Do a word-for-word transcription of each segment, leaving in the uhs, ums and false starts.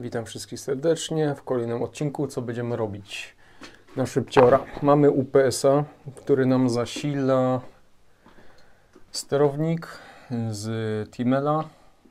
Witam wszystkich serdecznie w kolejnym odcinku. Co będziemy robić na szybciora? Mamy U P S-a, który nam zasila sterownik z Timela,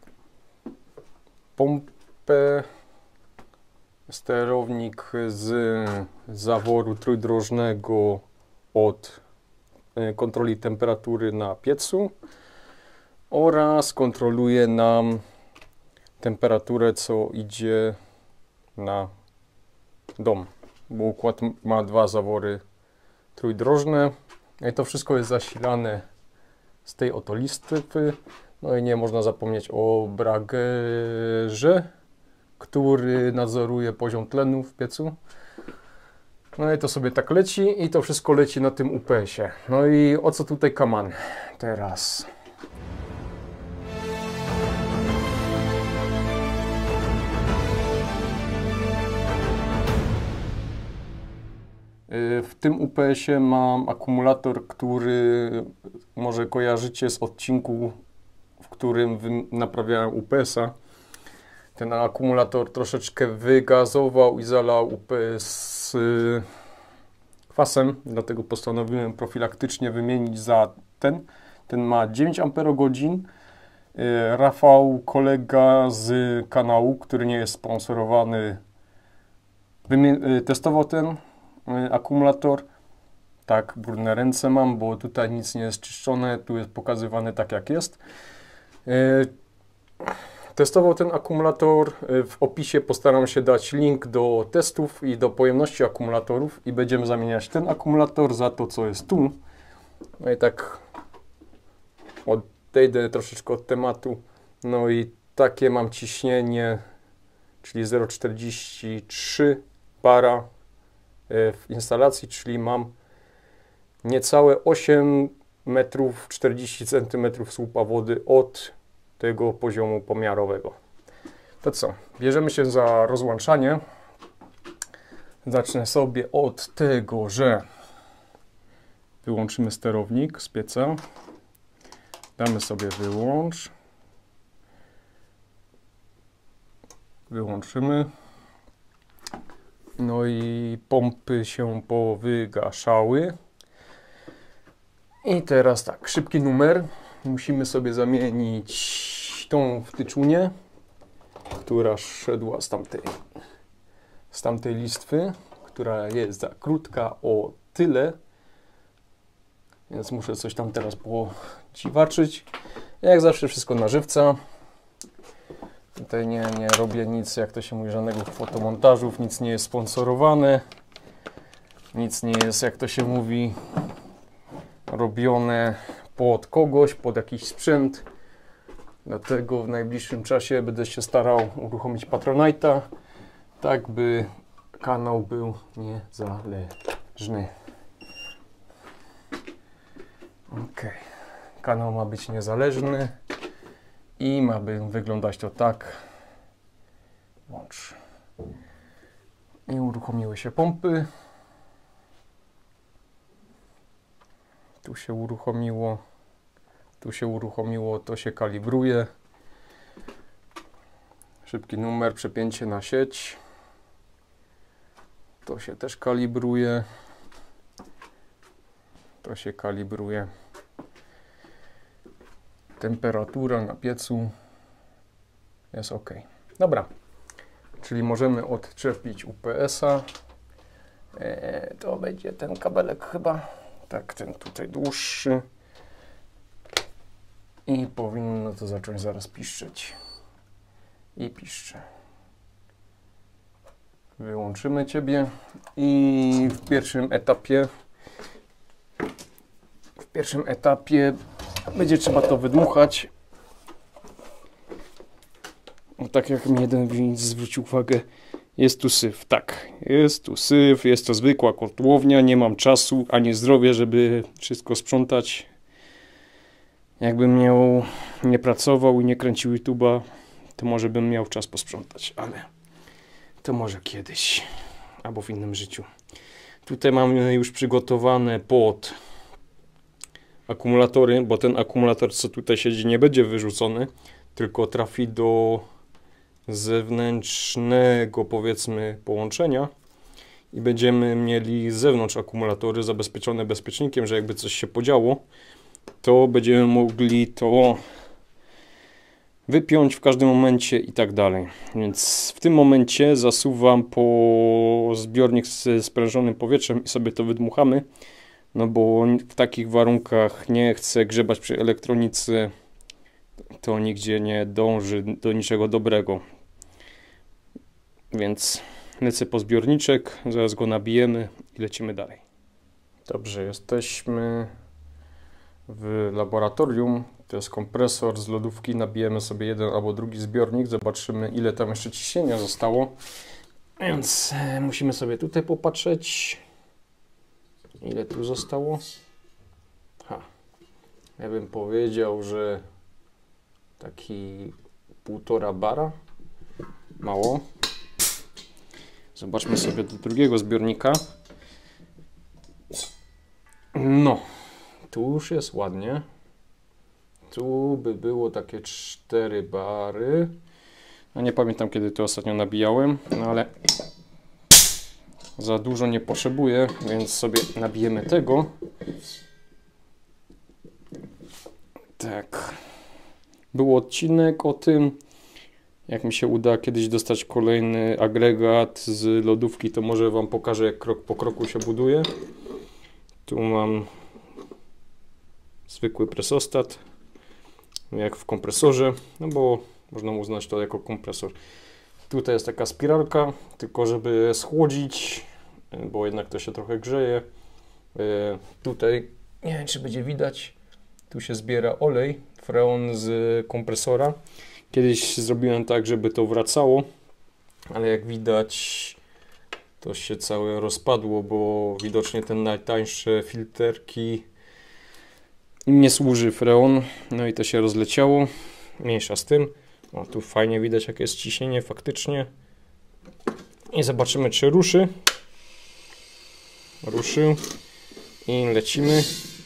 pompę, sterownik z zaworu trójdrożnego od kontroli temperatury na piecu oraz kontroluje nam temperaturę, co idzie na dom, bo układ ma dwa zawory trójdrożne. I to wszystko jest zasilane z tej oto listwy. No i nie można zapomnieć o bragerze, który nadzoruje poziom tlenu w piecu. No i to sobie tak leci i to wszystko leci na tym U P S-ie. No i o co tutaj kaman teraz? W tym U P S-ie mam akumulator, który może kojarzycie z odcinku, w którym naprawiałem U P S-a. Ten akumulator troszeczkę wygazował i zalał U P S kwasem, dlatego postanowiłem profilaktycznie wymienić za ten. Ten ma dziewięć amperogodzin. Rafał, kolega z kanału, który nie jest sponsorowany, testował ten akumulator. Tak, brudne ręce mam, bo tutaj nic nie jest czyszczone, tu jest pokazywane tak jak jest. Testował ten akumulator. W opisie postaram się dać link do testów i do pojemności akumulatorów i będziemy zamieniać ten akumulator za to, co jest tu. No i tak odejdę troszeczkę od tematu. No i takie mam ciśnienie, czyli zero przecinek czterdzieści trzy bara w instalacji, czyli mam niecałe osiem metrów czterdzieści centymetrów słupa wody od tego poziomu pomiarowego. To co? Bierzemy się za rozłączanie. Zacznę sobie od tego, że wyłączymy sterownik z pieca. Damy sobie wyłącz. Wyłączymy. No i pompy się powygaszały. I teraz tak, szybki numer. Musimy sobie zamienić tą wtyczunię, która szedła z tamtej, z tamtej listwy, która jest za krótka o tyle. Więc muszę coś tam teraz podziwaczyć. Jak zawsze wszystko na żywca. Tutaj nie, nie robię nic, jak to się mówi, żadnego fotomontażów, nic nie jest sponsorowane, nic nie jest, jak to się mówi, robione pod kogoś, pod jakiś sprzęt. Dlatego w najbliższym czasie będę się starał uruchomić Patronite'a, tak by kanał był niezależny. Ok, kanał ma być niezależny. I ma by wyglądać to tak. Włącz. I uruchomiły się pompy. Tu się uruchomiło. Tu się uruchomiło, to się kalibruje. Szybki numer, przepięcie na sieć. To się też kalibruje. To się kalibruje. Temperatura na piecu jest ok. Dobra, czyli możemy odczepić U P S-a. Eee, to będzie ten kabelek chyba. Tak, ten tutaj dłuższy. I powinno to zacząć zaraz piszczeć. I piszcze. Wyłączymy Ciebie. I w pierwszym etapie w pierwszym etapie będzie trzeba to wydmuchać. No, tak jak mi jeden widz zwrócił uwagę, jest tu syf. Tak, jest tu syf, jest to zwykła kotłownia, nie mam czasu ani zdrowia, żeby wszystko sprzątać. Jakbym miał, nie pracował i nie kręcił YouTube'a, to może bym miał czas posprzątać, ale to może kiedyś, albo w innym życiu. Tutaj mamy już przygotowane pod akumulatory, bo ten akumulator, co tutaj siedzi, nie będzie wyrzucony, tylko trafi do zewnętrznego, powiedzmy, połączenia i będziemy mieli z zewnątrz akumulatory zabezpieczone bezpiecznikiem, że jakby coś się podziało, to będziemy mogli to wypiąć w każdym momencie i tak dalej. Więc w tym momencie zasuwam po zbiornik z sprężonym powietrzem i sobie to wydmuchamy, no bo w takich warunkach nie chcę grzebać przy elektronice, to nigdzie nie dąży do niczego dobrego. Więc lecę po zbiorniczek, zaraz go nabijemy i lecimy dalej. Dobrze, jesteśmy w laboratorium. To jest kompresor z lodówki. Nabijemy sobie jeden albo drugi zbiornik. Zobaczymy, ile tam jeszcze ciśnienia zostało. Więc musimy sobie tutaj popatrzeć. Ile tu zostało? Ha. Ja bym powiedział, że taki półtora bara. Mało. Zobaczmy sobie do drugiego zbiornika. No, tu już jest ładnie. Tu by było takie cztery bary. No nie pamiętam, kiedy to ostatnio nabijałem, no ale za dużo nie potrzebuję, więc sobie nabijemy tego. Tak. Był odcinek o tym, jak mi się uda kiedyś dostać kolejny agregat z lodówki, to może Wam pokażę, jak krok po kroku się buduje. Tu mam zwykły presostat, jak w kompresorze, no bo można uznać to jako kompresor. Tutaj jest taka spiralka, tylko żeby schłodzić, bo jednak to się trochę grzeje. Tutaj, nie wiem, czy będzie widać, tu się zbiera olej, freon z kompresora. Kiedyś zrobiłem tak, żeby to wracało, ale jak widać, to się całe rozpadło, bo widocznie ten najtańsze filterki im nie służy freon, no i to się rozleciało. Mniejsza z tym. O, tu fajnie widać, jakie jest ciśnienie faktycznie. I zobaczymy, czy ruszy. Ruszył. I lecimy.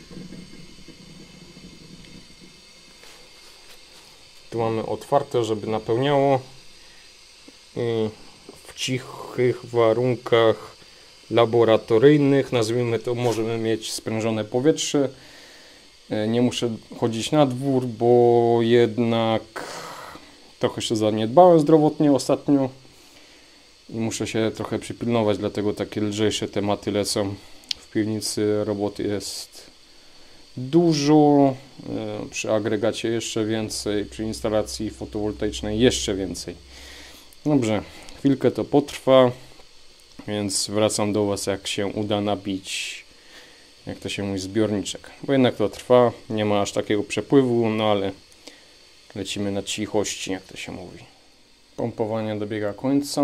Tu mamy otwarte, żeby napełniało. I w cichych warunkach laboratoryjnych, nazwijmy to, możemy mieć sprężone powietrze. Nie muszę chodzić na dwór, bo jednak trochę się zaniedbałem zdrowotnie ostatnio i muszę się trochę przypilnować, dlatego takie lżejsze tematy lecą. W piwnicy roboty jest dużo, przy agregacie jeszcze więcej, przy instalacji fotowoltaicznej jeszcze więcej. Dobrze, chwilkę to potrwa, więc wracam do Was, jak się uda nabić, jak to się mówi, zbiorniczek. Bo jednak to trwa, nie ma aż takiego przepływu, no ale lecimy na cichości, jak to się mówi. Pompowanie dobiega końca.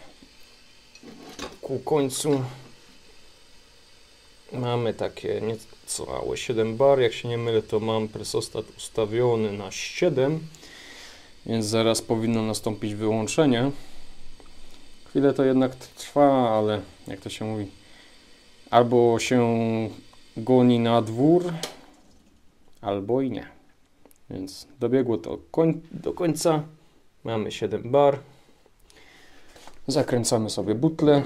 Ku końcu mamy takie niecałe siedem bar. Jak się nie mylę, to mam presostat ustawiony na siedem, więc zaraz powinno nastąpić wyłączenie. Chwilę to jednak trwa, ale jak to się mówi, albo się goni na dwór, albo i nie. Więc dobiegło to koń do końca. Mamy siedem bar. Zakręcamy sobie butlę.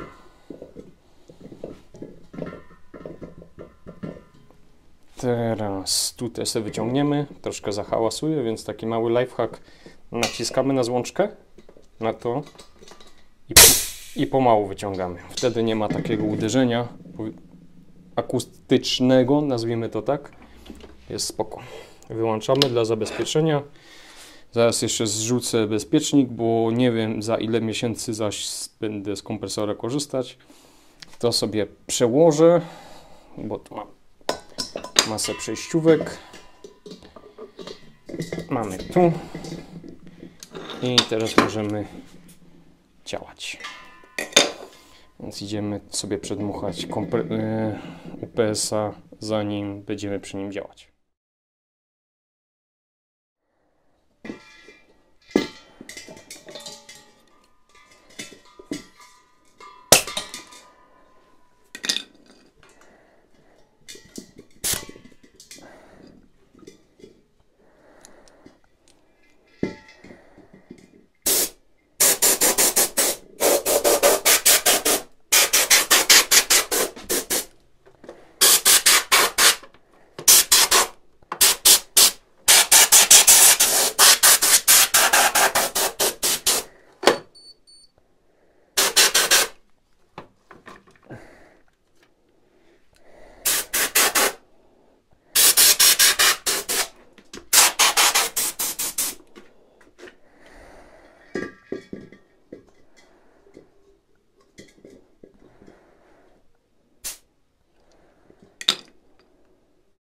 Teraz tutaj sobie wyciągniemy. Troszkę zahałasuje, więc taki mały lifehack. Naciskamy na złączkę, na to i, i pomału wyciągamy. Wtedy nie ma takiego uderzenia akustycznego, nazwijmy to tak. Jest spoko. Wyłączamy dla zabezpieczenia. Zaraz jeszcze zrzucę bezpiecznik, bo nie wiem, za ile miesięcy zaś będę z kompresora korzystać. To sobie przełożę, bo tu mam masę przejściówek. Mamy tu. I teraz możemy działać. Więc idziemy sobie przedmuchać U P S a, zanim będziemy przy nim działać.